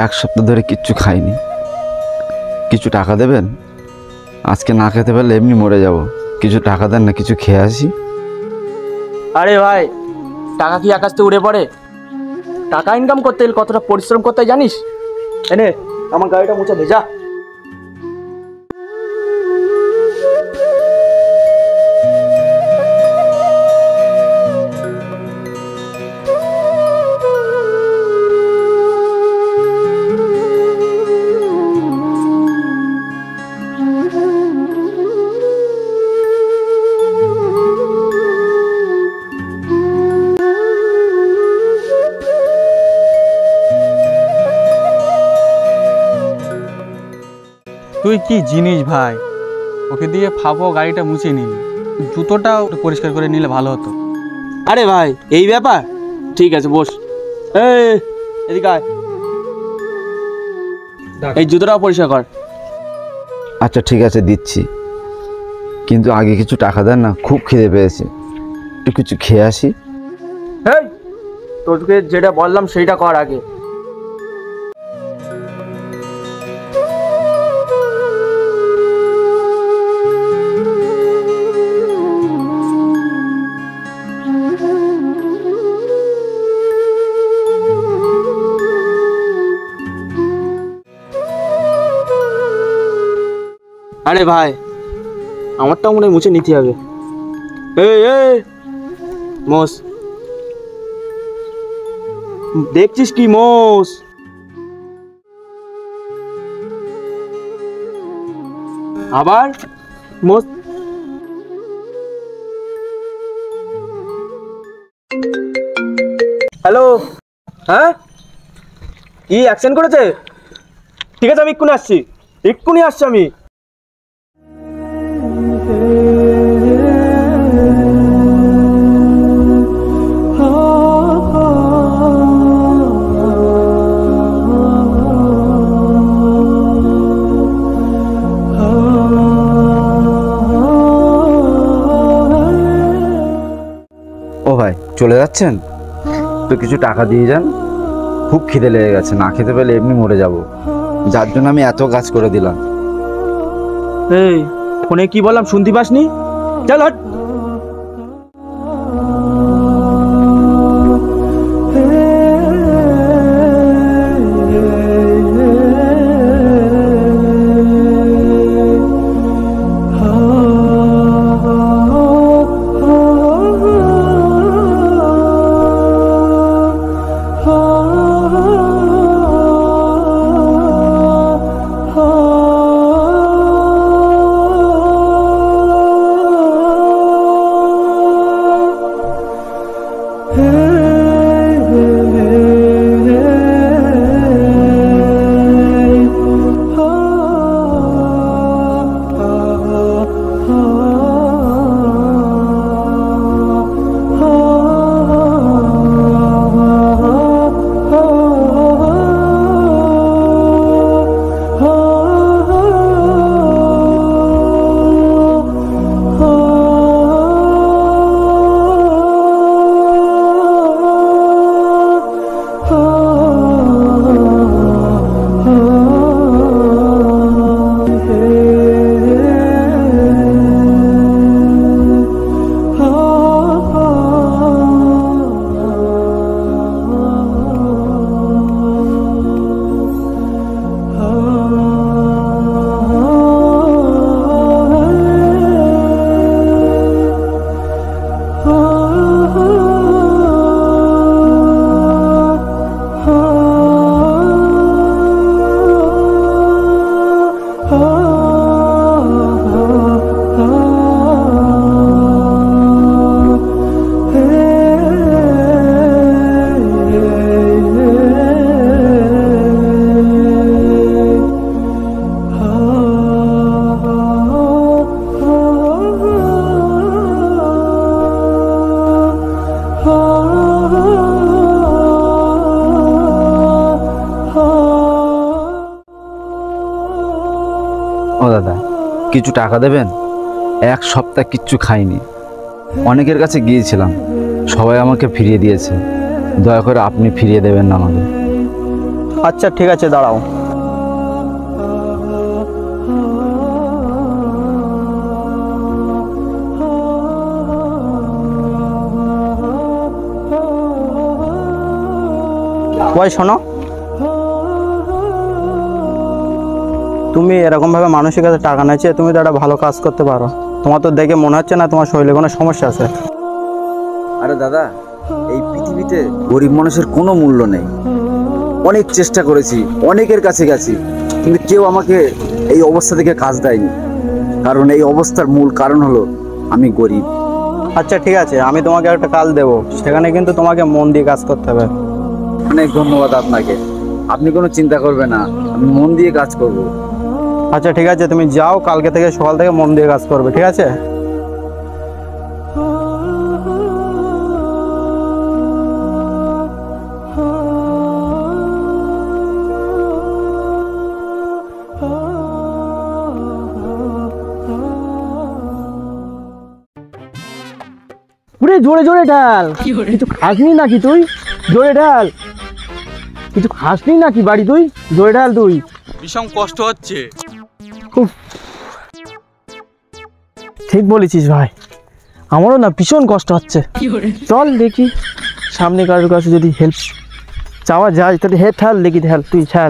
এক সপ্তাহ ধরে কিচ্ছু খাইনি। কিছু টাকা দেবেন? আজকে না খেতে পারলে এমনি মরে যাব। কিছু টাকা দেন না, কিছু খেয়ে আসি। আরে ভাই, টাকা কি আকাশ থেকে উড়ে পড়ে? টাকা ইনকাম করতে গেলে কতটা পরিশ্রম করতে হয় জানিস? এনে আমার গাড়িটা মুছে দে যা। তুই কি জিনিস ভাই, ওকে দিয়ে ফাঁপো গাড়িটা মুছে নিলি, জুতোটাও একটু পরিষ্কার করে নিলে ভালো হতো। আরে ভাই, এই ব্যাপার? ঠিক আছে বস। এদিকে আয়, এই জুতোটাও পরিষ্কার কর। আচ্ছা ঠিক আছে, দিচ্ছি, কিন্তু আগে কিছু টাকা দেন না, খুব খিদে পেয়েছে, একটু কিছু খেয়ে আসি। এই, তোকে যেটা বললাম সেইটা কর আগে। আরে ভাই, আমারটাও মনে হয় মুছে নিতে হবে। এই মোস, দেখছিস কি মোস? আবার মোস। হ্যালো, হ্যাঁ কি অ্যাকশন করেছে? ঠিক আছে, আমি এক্ষুনি আসছি আমি। ও ভাই, চলে যাচ্ছেন? তো কিছু টাকা দিয়ে যান, খুব খিদে লেগে গেছে, না খেতে পেলে এমনি মরে যাব, যার জন্য আমি এত কাজ করে দিলাম। এই ফোনে কি বললাম শুনতে পাসনি? চল হট। ও দাদা, কিছু টাকা দেবেন? এক সপ্তাহ কিচ্ছু খাইনি, অনেকের কাছে গিয়েছিলাম, সবাই আমাকে ফিরিয়ে দিয়েছে, দয়া করে আপনি ফিরিয়ে দেবেন না আমাকে। আচ্ছা ঠিক আছে, দাঁড়াও। ভাই শোনো, তুমি এরকমভাবে মানুষের কাছে টাকা নিয়েছে, তুমি তো একটা ভালো কাজ করতে পারো। তোমার তো দেখে মনে হচ্ছে না তোমার শরীরে কোনো সমস্যা আছে। আরে দাদা, এই পৃথিবীতে গরিব মানুষের কোনো মূল্য নেই। অনেক চেষ্টা করেছি, অনেকের কাছে গেছি, কিন্তু কেউ আমাকে এই অবস্থা থেকে কাজ দেয়নি। কারণ এই অবস্থার মূল কারণ হলো আমি গরিব। আচ্ছা ঠিক আছে, আমি তোমাকে একটা কাজ দেবো, সেখানে কিন্তু তোমাকে মন দিয়ে কাজ করতে হবে। অনেক ধন্যবাদ আপনাকে। আপনি কোনো চিন্তা করবেন না, আমি মন দিয়ে কাজ করব। আচ্ছা ঠিক আছে, তুমি যাও, কালকে থেকে সকাল থেকে মন দিয়ে কাজ করবে, ঠিক আছে? পুরে জোরে জোরে ঢাল। কিছু খাসনি নাকি তুই? জোরে ঢাল। কিছু খাসনি নাকি বাড়ি তুই? জোরে ঢাল তুই। ভীষণ কষ্ট হচ্ছে। উফ, ঠিক বলেছিস ভাই, আমারও না ভীষণ কষ্ট হচ্ছে। চল দেখি সামনে কারোর কাছে যদি হেল্প চাওয়া যায়, তাহলে হে ঠাল দেখি, ঢাল তুই ঠাল।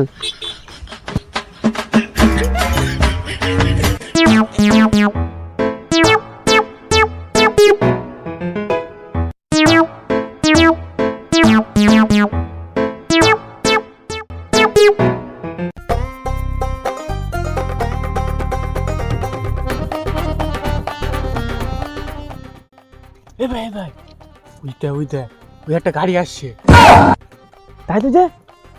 এ ভাই ভাই, ওইটা ওই একটা গাড়ি আসছে। তাই তো যে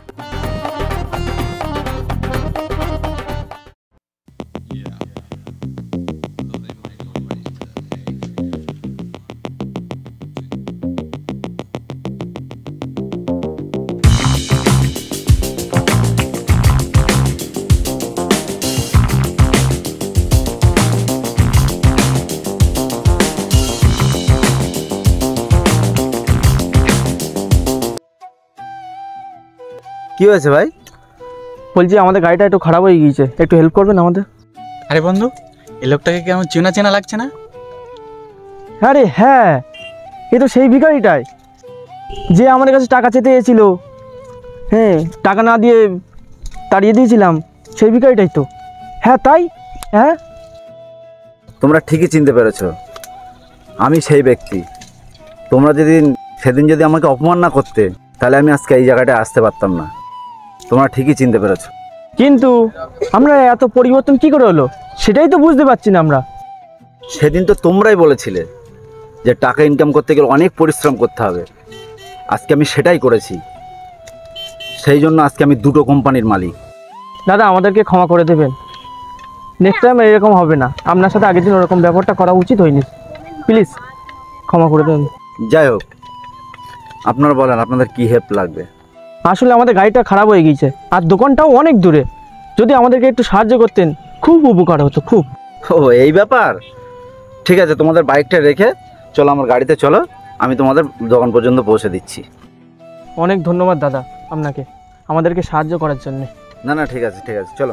কি হয়েছে ভাই? বলছি আমাদের গাড়িটা একটু খারাপ হয়ে গিয়েছে, একটু হেল্প করবেন আমাদের? আরে বন্ধু, এই লোকটাকে কেমন চেনা চেনা লাগছে না? আরে হ্যাঁ, এ তো সেই ভিখারিটাই যে আমাদের কাছে টাকা চেতে এসেছিল। হ্যাঁ, টাকা না দিয়ে তাড়িয়ে দিয়েছিলাম, সেই ভিখারিটাই তো। হ্যাঁ তাই, হ্যাঁ তোমরা ঠিকই চিনতে পেরেছো, আমি সেই ব্যক্তি। তোমরা সেদিন যদি আমাকে অপমান না করতে, তাহলে আমি আজকে এই জায়গাটায় আসতে পারতাম না। তোমরা ঠিকই চিনতে পেরেছো। কিন্তু আমরা এত পরিবর্তন কি করে হলো, সেটাই তো বুঝতে পারছি না আমরা। সেদিন তো তোমরাই বলেছিলে যে টাকা ইনকাম করতে গেলে অনেক পরিশ্রম করতে হবে। আজকে আমি সেটাই করেছি। সেই জন্য আজকে আমি 2টো কোম্পানির মালিক। দাদা আমাদেরকে ক্ষমা করে দেবেন, নেক্সট টাইম এরকম হবে না। আপনার সাথে আগের দিন ওরকম ব্যাপারটা করা উচিত হয়নি, প্লিজ ক্ষমা করে দেবেন। যাই হোক, আপনারা বলেন আপনাদের কি হেল্প লাগবে? আসলে আমাদের গাড়িটা খারাপ হয়ে গিয়েছে, আর দোকানটাও অনেক দূরে। যদি আমাদেরকে একটু সাহায্য করতেন খুব উপকার হতো, খুব। ও এই ব্যাপার, ঠিক আছে, তোমাদের বাইকটা রেখে চলো আমার গাড়িতে চলো, আমি তোমাদের দোকান পর্যন্ত পৌঁছে দিচ্ছি। অনেক ধন্যবাদ দাদা আপনাকে আমাদেরকে সাহায্য করার জন্য। না না, ঠিক আছে চলো।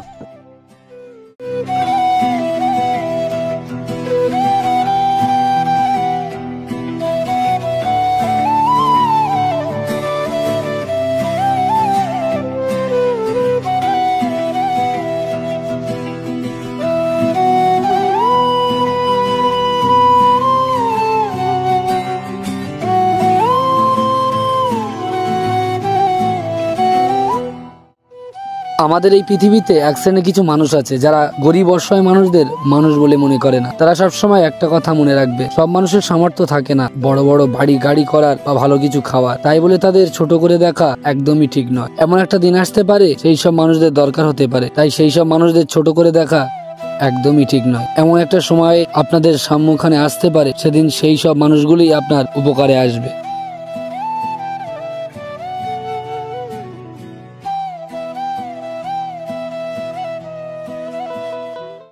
আমাদের এই পৃথিবীতে এক শ্রেণীর কিছু মানুষ আছে যারা গরিব অসহায় মানুষদের মানুষ বলে মনে করে না। তারা সবসময় একটা কথা মনে রাখবে, সব মানুষের সামর্থ্য থাকে না বড় বড় বাড়ি গাড়ি করার বা ভালো কিছু খাওয়ার। তাই বলে তাদের ছোট করে দেখা একদমই ঠিক নয়। এমন একটা দিন আসতে পারে সেই সব মানুষদের দরকার হতে পারে, তাই সেই সব মানুষদের ছোট করে দেখা একদমই ঠিক নয়। এমন একটা সময় আপনাদের সম্মুখে আসতে পারে, সেদিন সেই সব মানুষগুলোই আপনার উপকারে আসবে।